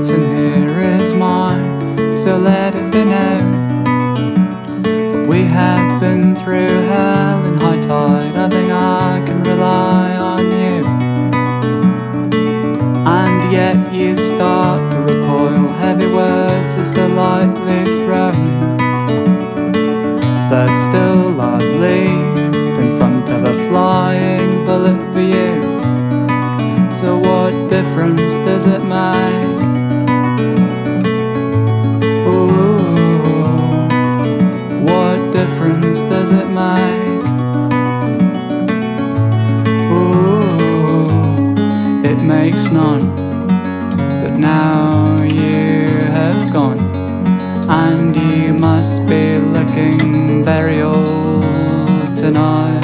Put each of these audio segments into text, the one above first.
and here is mine, so let it be known. We have been through hell and high tide, I think I can rely on you. And yet you start to recoil, heavy words are so lightly thrown, but still I'd leap in front of a flying bullet for you. So what difference does it make? Ooh, what difference does it make? Ooh, it makes none. But now you have gone, and you must be looking very old tonight.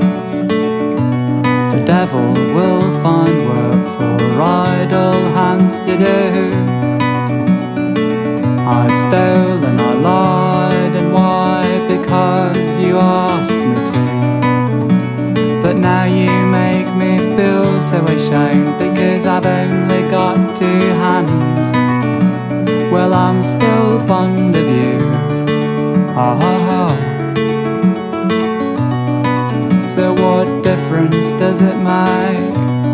The devil will find work for idle hands to do. I stole and I lied, and why? Because you asked me to. But now you make me feel so ashamed, because I've only got two hands. Well, I'm still fond of you. So what difference does it make?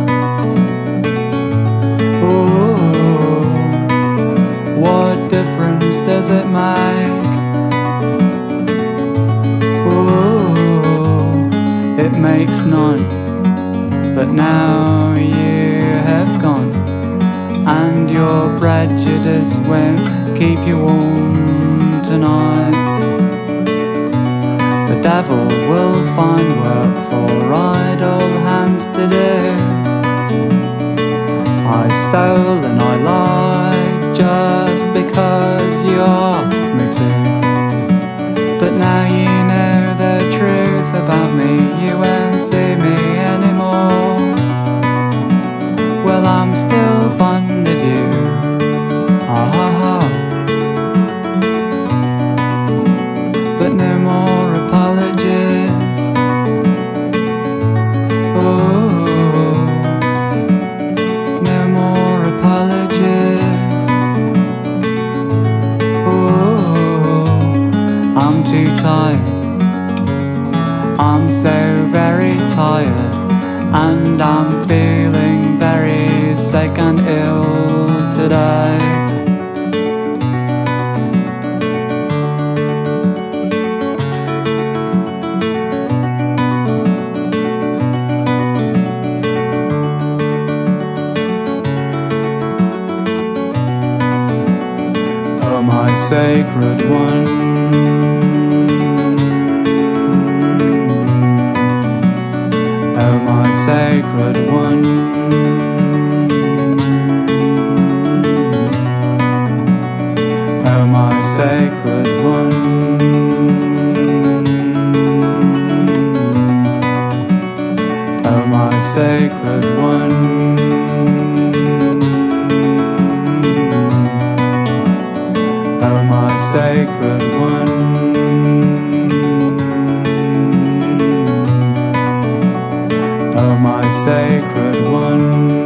Ooh, what difference does it make? Ooh, it makes none. But now you have gone, and your prejudice won't keep you warm tonight. The devil will find work for idle hands to do. I stole and I lied just because you asked me to. But now you know the truth about me, you won't see me anymore. Well, I'm still fond of you. But no more apologies. Oh, no more apologies. Oh, I'm too tired. I'm so very tired, and I'm feeling very sick and ill today. Oh, my sacred one, oh, my sacred one, oh, my sacred one, oh, my sacred one, oh, my sacred one, oh, my sacred one.